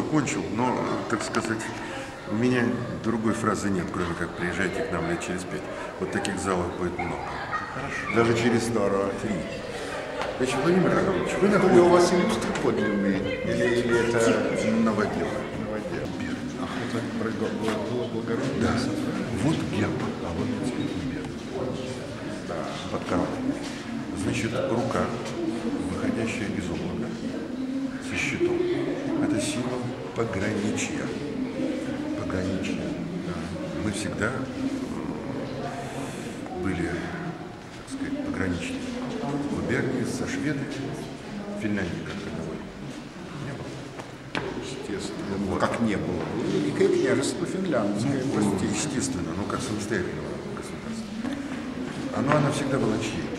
закончил, но, так сказать, у меня другой фразы нет, кроме как приезжайте к нам лет через 5. Вот таких залов будет много. Хорошо. Даже через Здорово. 3. Значит, Владимир Иванович, вы Это находитесь у вас иллюстры подлинные? Или это новодел. новодел? Ах, это было благородно. Да. Вот герб Алонинской губернии. Да. Под коронкой. Значит, рука, выходящая из облака, со щитом. Это символ пограничья. Пограничья. Мы всегда были, так сказать, пограничными. Губернии со Шведами, Финляндии как таковой не было. Естественно. Ну, как не было. Великое княжество финляндское, простите. Естественно, ну как самостоятельного государства. Оно всегда было чьей-то.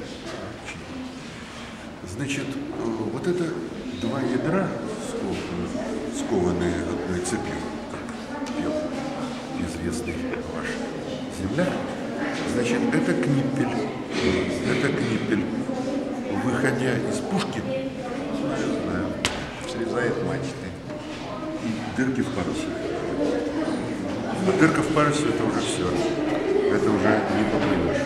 Значит, вот это два ядра, скованные одной цепью, как пел известный ваш земляк, значит, это книппель. Это книппель. Выходя из пушки, Срезает мачты. дырки в парусе. А дырка в парусе — это уже все. Это уже не поплывешь.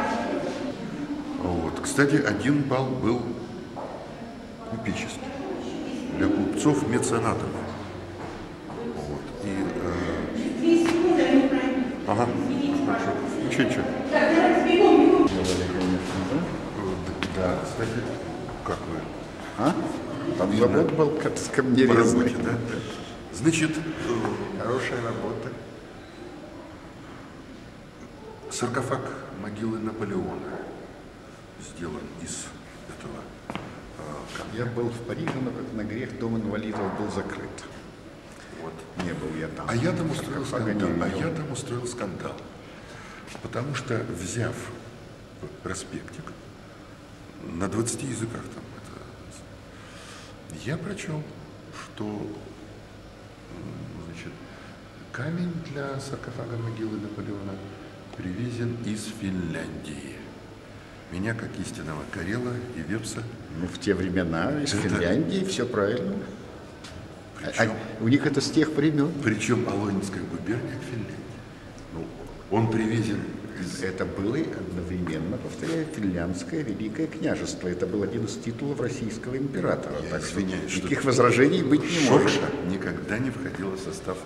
Вот. Кстати, 1 балл был купеческий. Для купцов-меценатов. Вот. И, ага, хорошо. Ничего. Да, кстати, как вы? А? Там завод был с По работе, камнерезный. да? Значит, Хорошая работа. саркофаг могилы Наполеона сделан из этого камня. Я был в Париже, но как на грех дом инвалидов был закрыт. Вот. Не был я там. А я там устроил Саркофага не скандал. видел. Потому что, взяв проспектик, на 20 языках там, я прочел, что значит, камень для саркофага могилы Наполеона привезен из Финляндии. Меня, как истинного карела и вепса, Ну, в те времена из Это- Финляндии все правильно. причем, У них это с тех времен. причем Алонинская губерния к Финляндии. Ну, он привезен из... Это было одновременно, повторяю, финляндское Великое княжество. Это был один из титулов российского императора. Я Так что извиняюсь, что никаких возражений быть не может. Шокша никогда не входила в состав...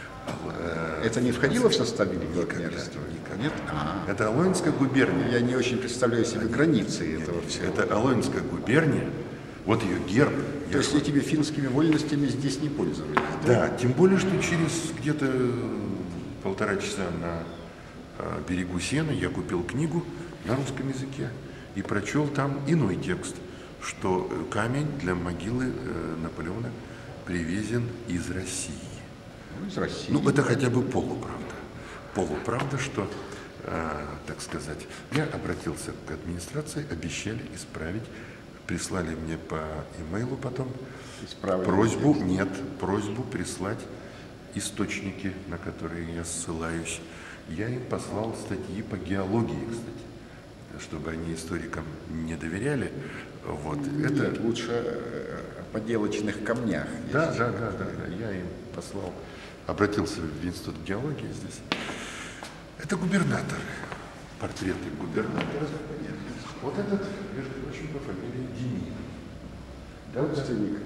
Это не входило в состав Великого Никогда, княжества? никогда. Нет? А. Это Алонинская губерния. Я не очень представляю себе границы этого Нет, всего. это Алонинская губерния. Вот ее герб. То есть этими финскими вольностями здесь не пользовались? Да, тем более, что через где-то 1,5 часа на берегу Сены я купил книгу на русском языке и прочел там иной текст, что камень для могилы Наполеона привезен из России. Ну, из России. Ну, это хотя бы полуправда. Полуправда, что, так сказать, я обратился к администрации, обещали исправить, прислали мне по имейлу потом Исправили просьбу, текст. нет, просьбу прислать источники, на которые я ссылаюсь. Я им послал статьи по геологии, кстати, чтобы они историкам не доверяли. Вот, Нет, это... лучше о поделочных камнях. Да, я им послал, обратился в Институт геологии здесь. Это губернаторы, портреты губернаторов. Вот этот, между прочим, по фамилии Демин. Да, Родственник.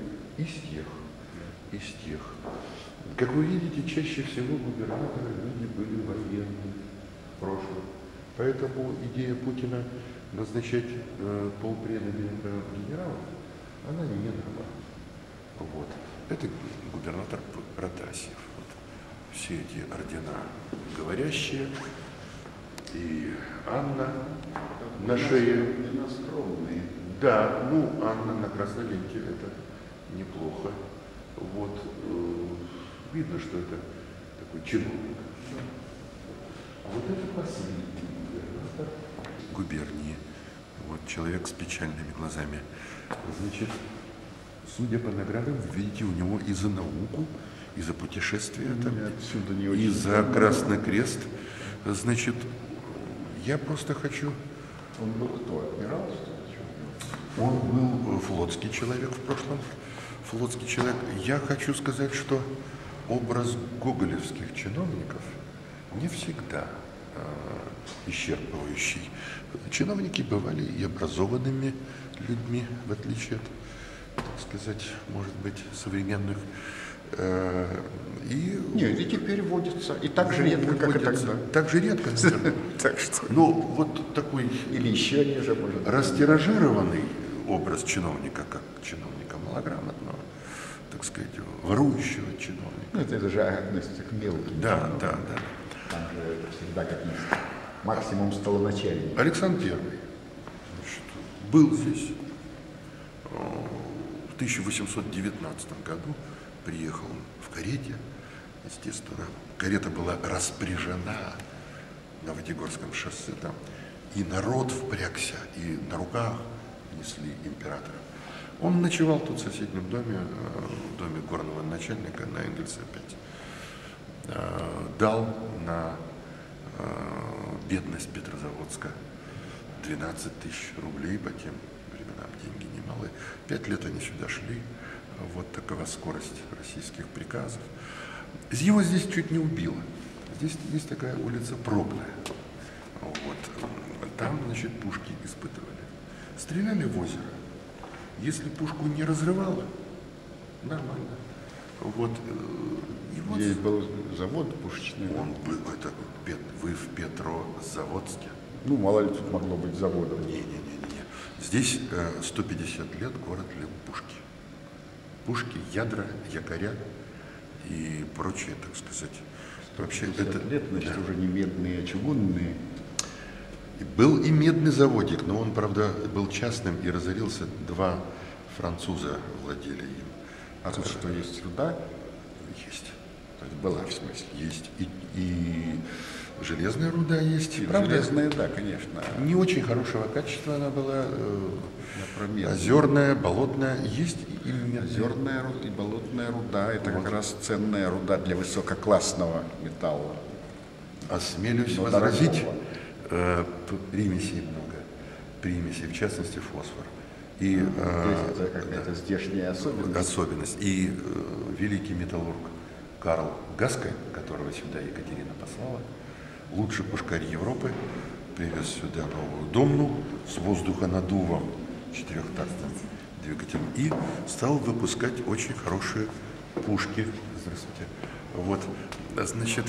Из тех. Как вы видите, чаще всего губернаторы люди были военные в прошлом. Поэтому идея Путина назначать полпреда генералов, она не нова. Вот. Это губернатор Протасев. Вот. Все эти ордена говорящие. И Анна на шее. Скромные. Да, ну, Анна на красной ленте, это неплохо. Вот. Видно, что это такой чиновник. А вот это последний губернатор губернии. Вот человек с печальными глазами. Значит, судя по наградам, вы видите, у него и за науку, и за путешествия, там, Отсюда не очень и за Красный Крест. Значит, я просто хочу... Он был кто? Адмирал, что ли? Он был флотский человек в прошлом. флотский человек. Я хочу сказать, что образ гоголевских чиновников не всегда исчерпывающий. Чиновники бывали и образованными людьми, в отличие от, так сказать, может быть, современных. Нет, и теперь водится. И так же редко, как и тогда. Так же редко, наверное. Так что... Ну, вот такой Или еще реже, может быть. растиражированный образ чиновника, как чиновника малограмотного, так сказать, ворующего чиновника. Ну, это же относится к мелким. Да. Там же всегда какие-то максимум столоначальник. Александр I, значит, был здесь в 1819 году, приехал он в карете, естественно. Карета была распряжена на Вытегорском шоссе там, и народ впрягся, и на руках несли императора. Он ночевал тут в соседнем доме, в доме горного начальника на Энгельса 5. Дал на бедность Петрозаводска 12 тысяч рублей, по тем временам деньги немалые. 5 лет они сюда шли. Вот такова скорость российских приказов. Его здесь чуть не убило. Здесь есть такая улица Пробная. Вот. Там, значит, пушки испытывали. Стреляли в озеро. Если пушку не разрывало, нормально. Вот. И вот Здесь был завод пушечный. он был, это вы в Петрозаводске. Ну, мало ли тут могло быть заводом. Не. Здесь 150 лет город лил пушки. Пушки, ядра, якоря и прочее, так сказать. Вообще 50 лет, значит, уже не медные, а чугунные. Был и медный заводик, но он, правда, был частным и разорился. 2 француза владели им. А тут что, есть руда? Есть. То есть была, в смысле? Есть. И железная руда есть. И правда, железная, да, конечно. не очень хорошего качества она была. Например, Озерная, болотная. Есть и медная. озерная руда и болотная руда – это как раз ценная руда для высококлассного металла. Осмелюсь Но возразить, дорогого. примесей много. Примесей, в частности, фосфор. И Это какая-то здешняя особенность. особенность. И великий металлург Карл Гаскай, которого сюда Екатерина послала, лучший пушкарь Европы, привез сюда новую домну с воздухонаддувом 4-тактным двигателем и стал выпускать очень хорошие пушки. Здравствуйте. Вот, значит,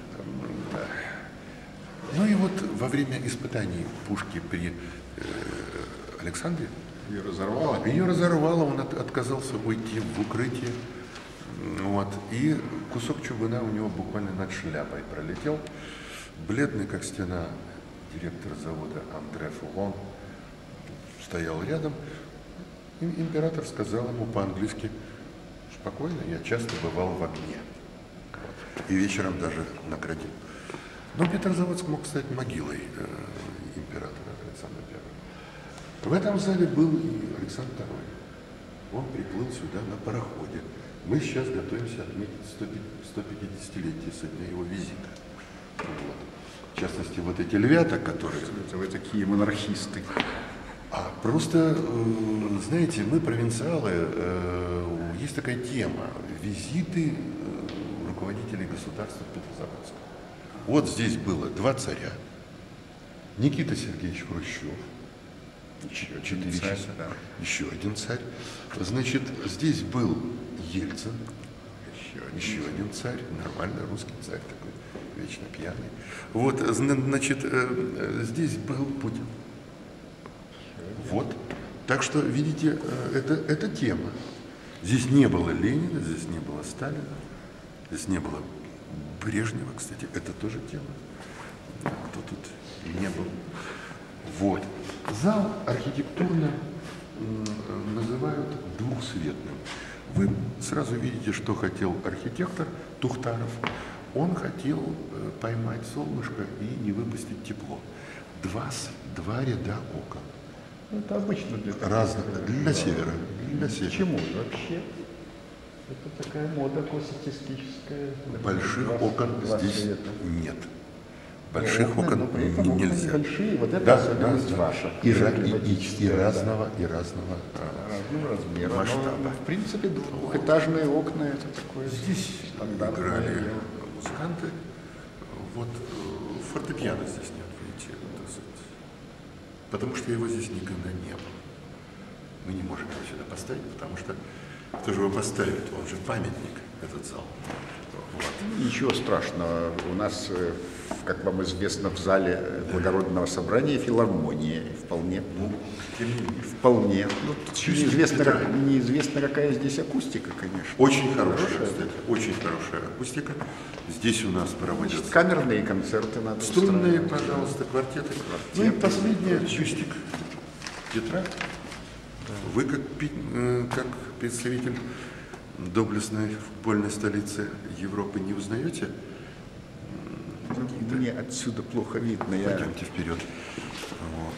ну и вот во время испытаний пушки при Александре Ее разорвало. ее разорвало, он отказался уйти в укрытие. Вот, и кусок чугуна у него буквально над шляпой пролетел. Бледный, как стена, директор завода Андре Фулон стоял рядом. И император сказал ему по-английски: спокойно, я часто бывал в огне. И вечером даже наградил. Но Петрозаводск мог стать могилой императора Александра I. В этом зале был и Александр II. Он приплыл сюда на пароходе. Мы сейчас готовимся отметить 150-летие со дня его визита. Вот. В частности, вот эти львята, которые... Это вы такие монархисты. А просто, знаете, мы провинциалы, есть такая тема – визиты руководителей государства в Петрозаводск. Вот здесь было 2 царя. Никита Сергеевич Хрущев, 4 царь, часа, да. еще 1 царь. Значит, здесь был Ельцин, еще один царь, нормальный русский царь такой, вечно пьяный. Вот, значит, здесь был Путин. Вот. Так что, видите, это тема. Здесь не было Ленина, здесь не было Сталина, здесь не было Брежнева, кстати, это тоже тема. Кто тут не был. Вот. Зал архитектурно называют двухсветным. Вы сразу видите, что хотел архитектор Тухтаров. Он хотел поймать солнышко и не выпустить тепло. 2 ряда окон. Это обычно для Разных, для севера. Для севера. Почему вообще? Это такая мода классицистическая. Больших окон здесь нет. Больших окон нельзя. Большие, вот это Да, особенность ваша. И Климатическая, разного разного размера. масштаба. Но, в принципе, двухэтажные окна это такое Здесь стандартное играли дело. музыканты. Вот фортепиано здесь нет, видите, потому что его здесь никогда не было. Мы не можем его сюда поставить, потому что кто же его поставит? Он же памятник, этот зал. Вот. Ничего страшного. У нас, как вам известно, в зале благородного собрания филармония. Вполне. Вполне. Ну, неизвестно, какая здесь акустика, конечно. Очень хорошая, кстати, очень хорошая акустика. Здесь у нас проводятся Камерные концерты надо струнные, устраивать. пожалуйста, квартеты. Ну и последний акустик. Тетрадь. Вы как представитель доблестной футбольной столицы Европы не узнаете? Мне отсюда плохо видно. Пойдемте вперед. Вот.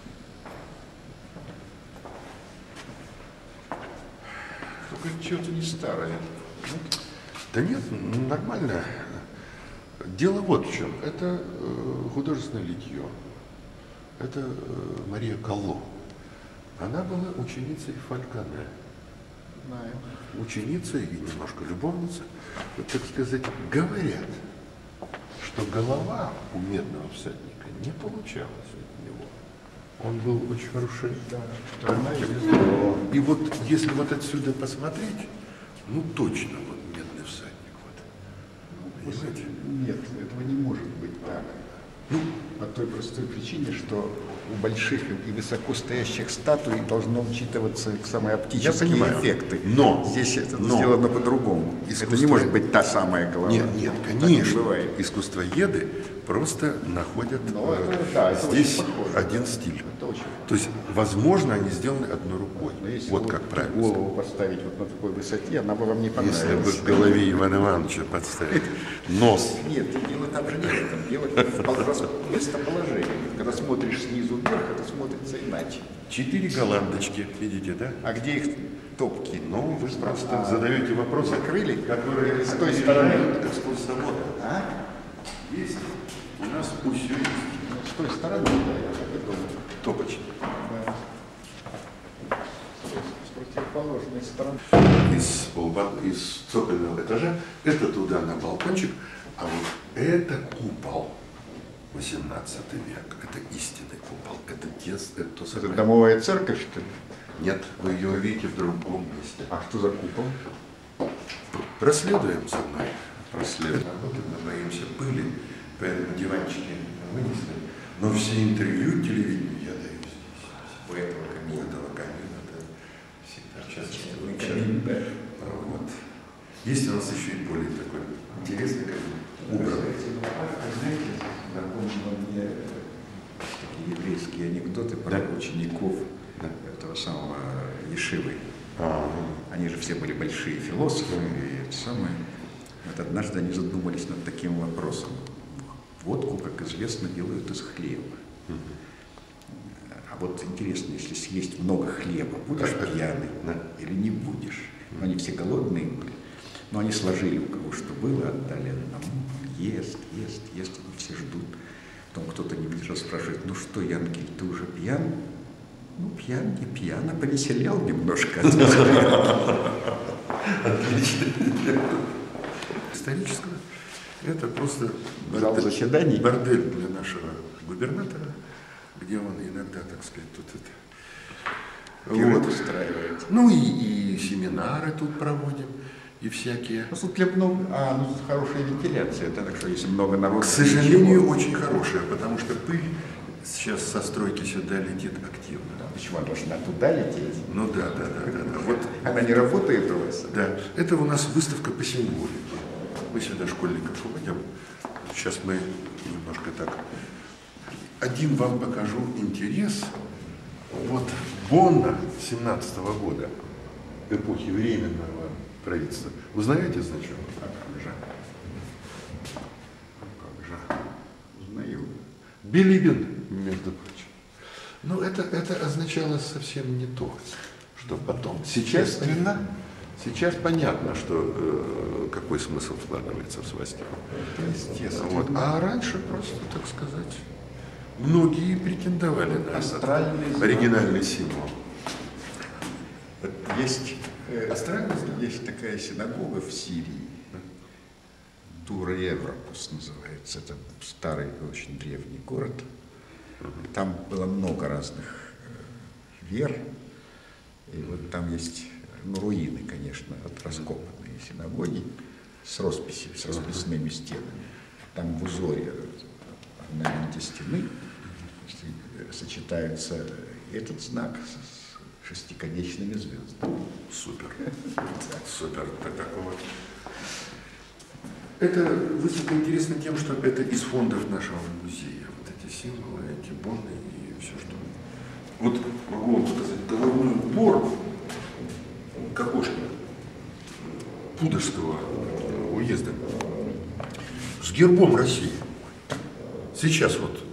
Только что-то не старое. Да нет, нормально. Дело вот в чем. Это художественное литье. Это Мария Калло. Она была ученицей Фальконе. Знаю. Ученица и немножко любовница. Вот, так сказать, говорят, что голова у Медного всадника не получалась от него. Он был очень хороший. Да, И вот если вот отсюда посмотреть, ну точно вот Медный всадник. Вот. Понимаете? Нет, этого не может быть так. Ну, по той простой причине, что у больших и высокостоящих статуй должно учитываться самые оптические эффекты. Но здесь это сделано по-другому. Это не может быть та самая голова. Нет, Так не конечно. бывает. Искусствоеды просто находят это здесь очень похоже. один стиль. Это очень. То есть, возможно, они сделаны одной рукой. Но если Вот как правильно. голову поставить вот на такой высоте, она бы вам не понравилась. Если бы к голове Ивана Ивановича подставить нос. Нет, дело там же не в этом. Дело в местоположении. Когда смотришь снизу вверх, это смотрится иначе. 4 голландочки, видите, да? А где их топки? Ну, вы просто задаете вопросы, закрыли, которые с той стороны. экскурсовода. А? Есть. У нас все есть. Ну, с той стороны, да, я так и думаю. Топочки. Да. С противоположной стороны. Из цокольного этажа, это туда на балкончик, а вот это купол 18 век, это истинный купол, это то Это самое. домовая церковь, что ли? Нет, вы ее увидите в другом месте. А что за купол? Расследуем со мной. Расследуем. Мы боимся пыли, поэтому диванчики вынесли. Но все интервью телевидению я даю здесь. У этого камина, да. Всегда часто. Вот. Есть у нас еще и более такой интересный камин. Убранный. Знаете, напомнило мне такие еврейские анекдоты про учеников этого самого Ешивы. Они же все были большие философы, и это самое. Вот однажды они задумались над таким вопросом. Водку, как известно, делают из хлеба. А вот интересно, если съесть много хлеба, будешь пьяный или не будешь? Но они все голодные были. Но они сложили у кого что было, отдали одному. Ест, они все ждут. Потом кто-то не выдержал, спрашивает: ну что, Янкель, ты уже пьян? Ну, пьян, не пьян, а повеселял немножко. Отлично. Исторического. Это просто Зал заседаний. Бордель для нашего губернатора, где он иногда, так сказать, тут это... Вот устраивает. Ну и семинары тут проводим, и всякие. Тут для много, хорошая вентиляция, это так что если много народу. К сожалению, очень хорошая, потому что пыль сейчас со стройки сюда летит активно. Почему она должна туда лететь? Ну да. Вот, она не работает у вас? Да. Это у нас выставка по символике. Мы сюда школьников уводим. Сейчас мы немножко так. Один вам покажу интерес. Вот Бонна 17-го года, эпохи Временного правительства. Узнаете значок? Как же? Узнаю. Билибин, между прочим. Но это означало совсем не то, что потом. Сейчас понятно, что какой такой смысл вкладывается в свастику. Естественно. Вот. А раньше просто, так сказать, многие претендовали на этот оригинальный символ. Есть такая синагога в Сирии, Тур-Европус называется, это старый, очень древний город. Там было много разных вер, и вот там есть руины, конечно, от раскопанные синагоги с расписными стенами. Там в узоре орнаменте стены сочетается этот знак с шестиконечными звездами. Супер. Супер. Такого. Это выставка интересна тем, что это из фондов нашего музея. Вот эти символы, эти боны и все, что... Вот могу вам сказать, головной убор Кокошкина, Пудожского уезда, с гербом России. Сейчас вот.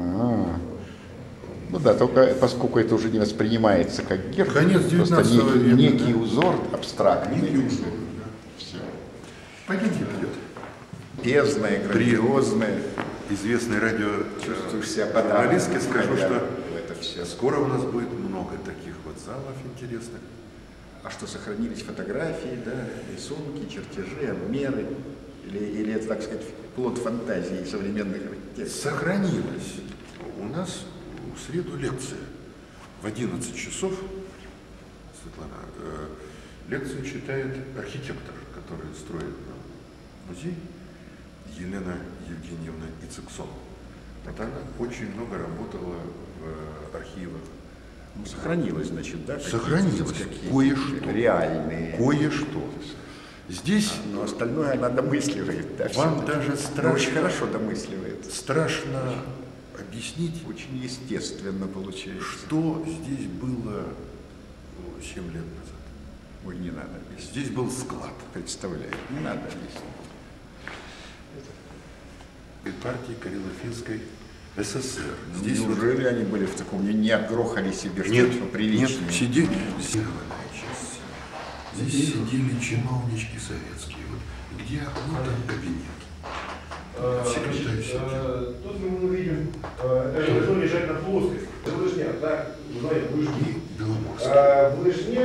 Ну да, только поскольку это уже не воспринимается как герб, конец 19 века, некий узор абстрактный. Некий узор, да. Все. Пойдемте вперед. Бездная, грандиозная. Известный Чувствуешь себя радиожурналистке скажу, что это все. скоро у нас будет много таких вот залов интересных. А что, сохранились фотографии, да, рисунки, чертежи, обмеры? Или это, так сказать, плод фантазии современных архитекторов? Сохранилось. У нас в среду лекция. В 11 часов, Светлана, лекцию читает архитектор, который строит музей, Елена Евгеньевна Ицексон. Вот она очень много работала в архивах. Ну, сохранилось, значит, да? Сохранилось. Кое-что. Реальные. Кое-что. Здесь... Но остальное она домысливает. Да, вам даже страшно... очень хорошо домысливает. Страшно объяснить... Очень естественно получается. Что здесь было 7 лет назад. Ой, не надо объяснить. Здесь был склад. Представляю. Не надо объяснить. И партии Карело-Финской СССР. Здесь неужели они были в таком, не отгрохали себе что-то приличное? Нет, сидели, здесь сидели чиновнички советские. Вот, где окно, там кабинет. Секретарь сидел. Тут мы видим, это должно лежать на плоскости. Это лыжня, да? Лыжни. Беломорский. В лыжне...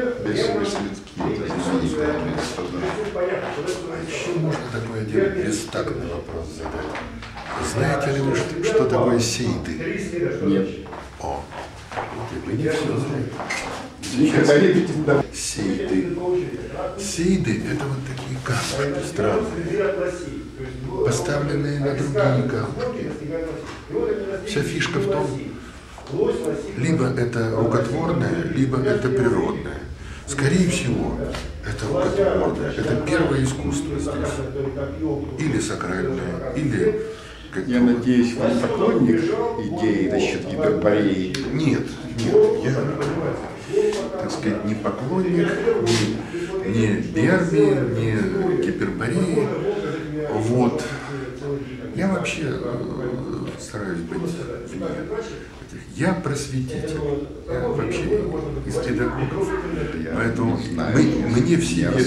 А еще можно такой один бестактный вопрос задать. Знаете ли вы, что такое сейды? Нет. О, вы не все знаете. Сейды. Сейды – это вот такие камушки странные, поставленные на другие камушки. Вся фишка в том, либо это рукотворное, либо это природное. Скорее всего, это рукотворное, это первое искусство здесь. Или сакральное, или... Я надеюсь, вы не поклонник идеи насчет гипербореи? Нет, я, так сказать, не поклонник ни биармии, ни гипербореи. Вот. Я вообще стараюсь быть вне. Я просветитель. Я вообще из педагогов. Поэтому мне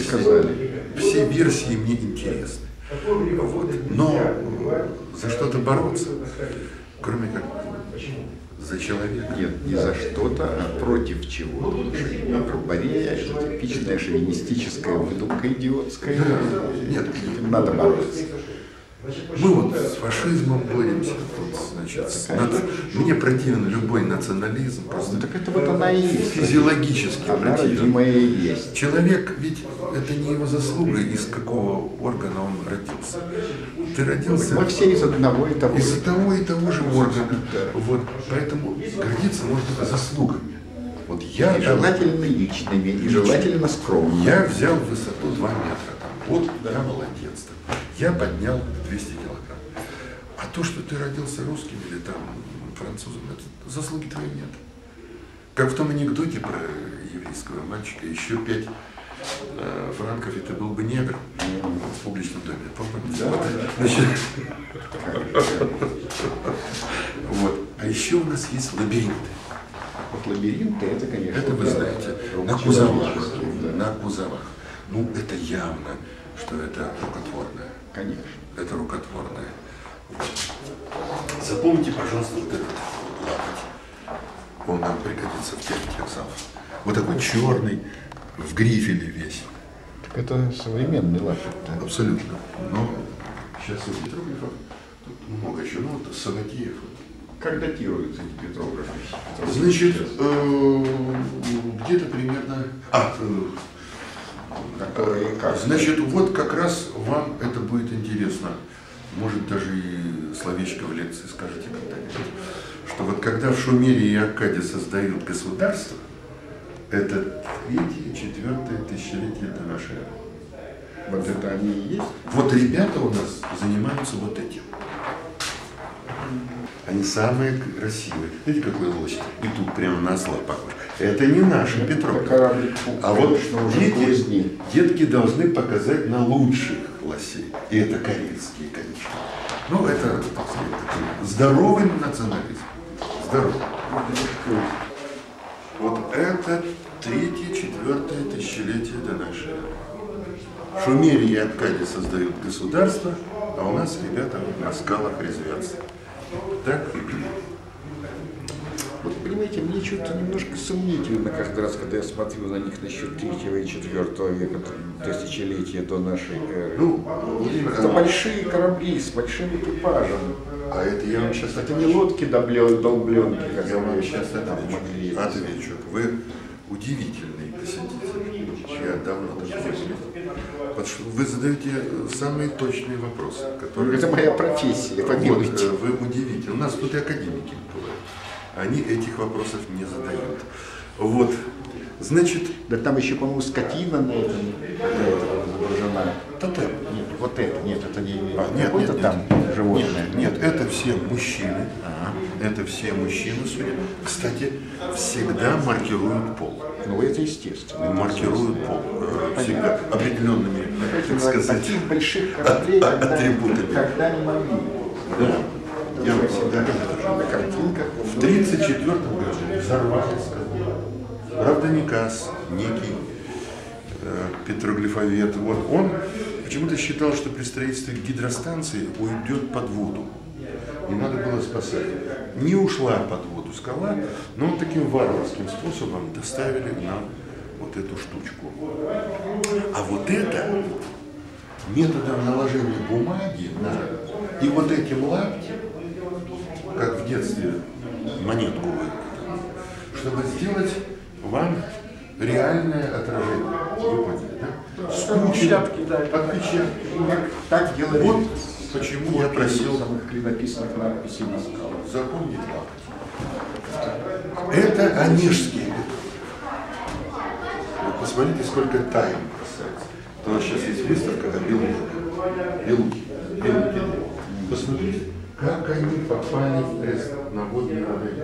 все версии мне интересны. Вот. Но за что-то бороться, кроме как за человека. Нет, не за что-то, а против чего. Гиперборея – это типичная шовинистическая выдумка идиотская. Да. Нет, надо бороться. Мы вот с фашизмом боремся. Тут, значит, мне противен любой национализм. Просто так это вот она и есть. Физиологически противен. И есть. Человек, ведь это не его заслуга, из какого органа он родился. Ты родился... Мы все из одного и того же. Из того и того же органа. Вот. Поэтому гордиться можно заслугами. Вот я и желательно личными, и желательно скромными. Я взял высоту 2 метра. Вот, я молодец. Я поднял 200 килограмм. А то, что ты родился русским или там французом, это заслуги твои нет. Как в том анекдоте про еврейского мальчика, еще 5 франков, и ты был бы негр в публичном доме. Помните? Вот. А еще у нас есть лабиринты. Вот лабиринты, это, конечно, это вы знаете, на кузовах. На кузовах. Ну, это явно что это рукотворное. Конечно. Это рукотворное. Вот. Запомните, пожалуйста, вот этот лапоть. Он нам пригодится в тех экзаменах. Вот такой черный, в грифеле весь. Так это современный лапоть, да? Абсолютно. Но сейчас у петроглифов тут много еще. Ну вот Саватеев. Как датируются эти петрографы? Значит, где-то примерно... Которые как? Значит, вот как раз вам это будет интересно. Может, даже и словечко в лекции скажете когда-нибудь. Что вот когда в Шумере и Аккаде создают государство, это 3-4 тысячелетие до нашей эры. Вот это они и есть? Вот ребята у нас занимаются вот этим. Они самые красивые. Видите, какой лось? И тут прямо на осла похож. Это не наши Петровки. А вот детки должны показать на лучших лосей. И это корейские, конечно. Ну, это, так сказать, такой здоровый национализм. Здоровый. Вот это 3-4 тысячелетие до нашей эры. Шумеры и Аккади создают государство, а у нас ребята на скалах резвятся. Так? Вот понимаете, мне что-то немножко сомнительно каждый раз, когда я смотрю на них насчет 3 и 4 века, тысячелетия до нашей эры. Ну, это большие корабли с большим экипажем. А это я вам сейчас Это не лодки долбленки, как я вам мы сейчас могли. отвечу. Вы удивительный посетитель. Я давно даже не был. Потому что вы задаете самые точные вопросы, которые... Это моя профессия, помилуйте. Вот, вы удивительны. У нас тут и академики бывают. Они этих вопросов не задают. Вот, значит... Да там еще, по-моему, скотина на этом изображена. Тотем. Нет, вот это, нет, это не Нет, какое-то там животное. Нет, это все мужчины. Это все мужчины, судя. Кстати, всегда маркируют пол. Ну, это естественно. Маркируют пол. Всегда определенными, так сказать, таких больших кораблей атрибутами. когда не могли. Да. Я всегда на картинках. в 1934 году взорвались. Правда, Никас, некий петроглифовед, вот он почему-то считал, что при строительстве гидростанции уйдет под воду. И надо было спасать. Не ушла под воду скала, но он таким варварским способом доставили нам вот эту штучку. А вот это методом наложения бумаги на... И вот этим лаптем, как в детстве монетку, чтобы сделать вам реальное отражение. Вы поняли, да? Отпечатки, да. Отпечатки. Так делали. Вот почему я просил самых клинописных надписей на скалах. запомнить лапоть. Это онежские. Вот посмотрите, сколько тайн бросается. У нас сейчас есть выставка о белуке. Белуки. Посмотрите, как они попали в крест на водные воды.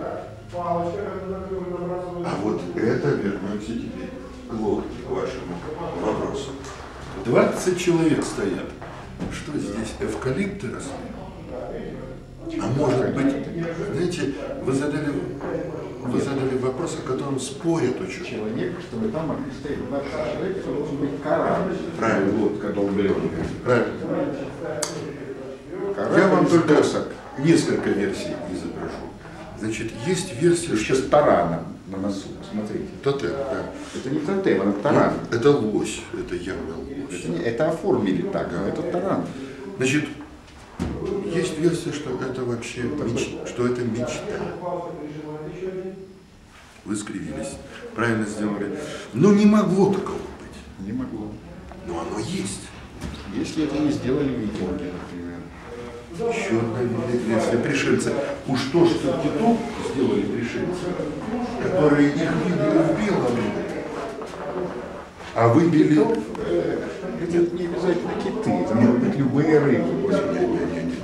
А вот это вернемся теперь к лодке, к вашему вопросу. 20 человек стоят. Что здесь, эвкалипты росли? А может быть, знаете, вы задали вопрос, о котором спорят очень. Человек, чтобы там могли стоять 20 человек, это должен быть корабль. Правильно. Лодка долбленная. Правильно. Я вам только несколько версий изображу. Значит, есть версия, Еще с тараном на носу, смотрите. тотем, да. Это не тотем, это таран. Это лось, это явно лось. Это оформили так, но это таран. Значит, есть версия, что это вообще что это мечта. Вы скривились, правильно сделали. Но не могло такого быть. Не могло. Но оно есть. Если это не сделали викинги, например. Еще одна версия пришельца. Уж то, что китов сделали пришельцы, которые их видели в белом, а выбили... Это не обязательно киты, это могут быть любые рыбы. Не-не-не.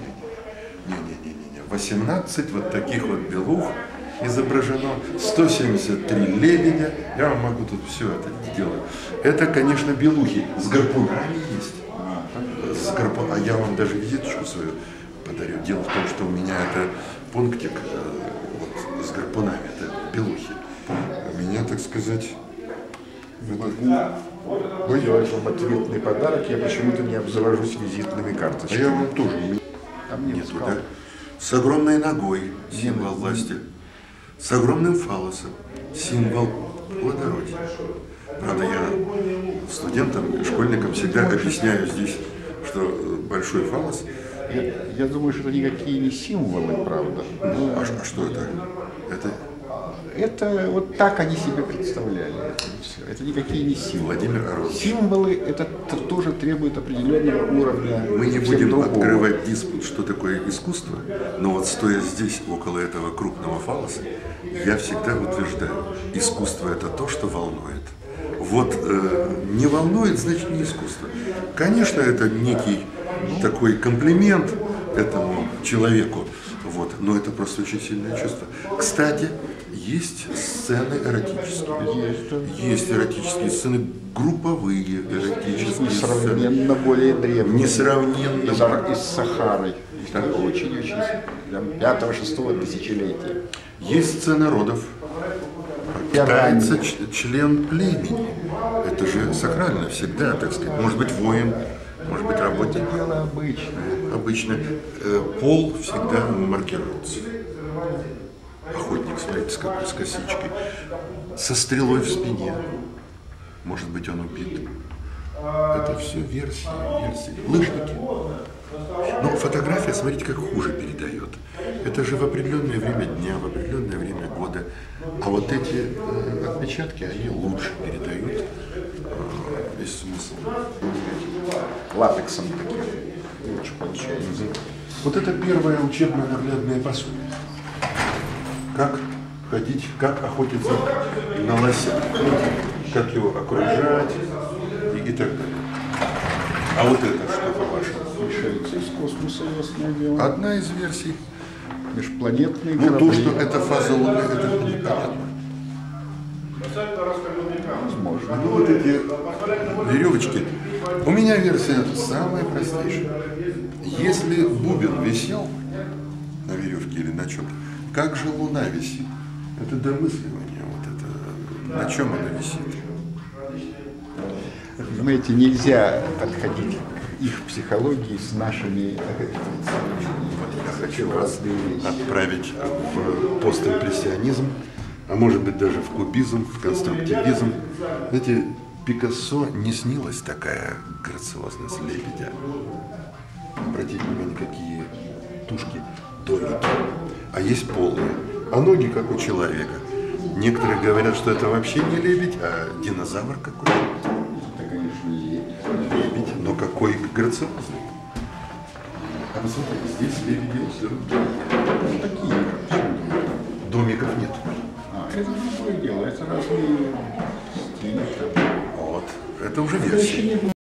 18 вот таких вот белух изображено, 173 лебедя. Я вам могу тут все это делать. Это, конечно, белухи. С гарпунами есть. А я вам даже визиточку свою подарю. Дело в том, что у меня это пунктик вот, с гарпунами. Это белухи. У меня, так сказать, Вы делаете вам ответный подарок, я почему-то не обзавожусь визитными А карточками. я вам тоже. Там нет Нету, скал. да? С огромной ногой символ власти. С огромным фаллосом символ плодородия. Правда, я студентам, школьникам всегда объясняю здесь, что большой фаллос. Я думаю, что это никакие не символы, правда. А что это? Это вот так они себе представляли. Это, и все. Это никакие не символы. Владимир Орлович. Символы это тоже требует определенного уровня. Мы не совсем будем другого. открывать диспут, что такое искусство, но вот стоя здесь, около этого крупного фаллоса, я всегда утверждаю, искусство – это то, что волнует. Вот не волнует, значит не искусство. Конечно, это некий такой комплимент этому человеку, вот, но это просто очень сильное чувство. Кстати, есть сцены эротические. Есть эротические сцены, групповые эротические сцены. Несравненно более древние. Несравненно. Из Сахары. Очень-очень. 5-6 тысячелетия. Есть сцена родов. Питается член племени. Это же сакрально всегда, так сказать. Может быть, воин, может быть, работник. Это дело обычное. Обычно пол всегда маркируется. Охотник, смотрите, с косичкой. Со стрелой в спине. Может быть, он убит. Это все версии. Лыжники. Но фотография, смотрите, как хуже передает. Это же в определенное время дня, в определенное время года. А вот эти отпечатки, они лучше передают весь смысл. Латексом таким. Лучше получается. Вот это первое учебное наглядное пособие. Как ходить, как охотиться на лося, как его окружать и так далее. А вот это что, по-вашему? Пришельцы из космоса, ясное дело. Одна из версий. Межпланетные Ну, корабли. то, что это фаза Луны, это непонятно. Возможно. Ну, вот эти веревочки. У меня версия самая простейшая. Если бубен висел на веревке или на чем-то, как же Луна висит? Это домысливание. Вот это, на чем она висит? Понимаете, нельзя подходить к их психологии с нашими Я хочу вас отправить в постимпрессионизм, а может быть даже в кубизм, в конструктивизм. Знаете, Пикассо не снилась такая грациозность лебедя. Обратите внимание, какие тушки, домики. А есть полные, а ноги как у человека. Некоторые говорят, что это вообще не лебедь, а динозавр какой-то. Это, конечно, Лебедь, но какой грациозный. А посмотрите, здесь лебеди все. такие. Домиков нет. Это другое дело, это разные стили. Вот. Это уже версия.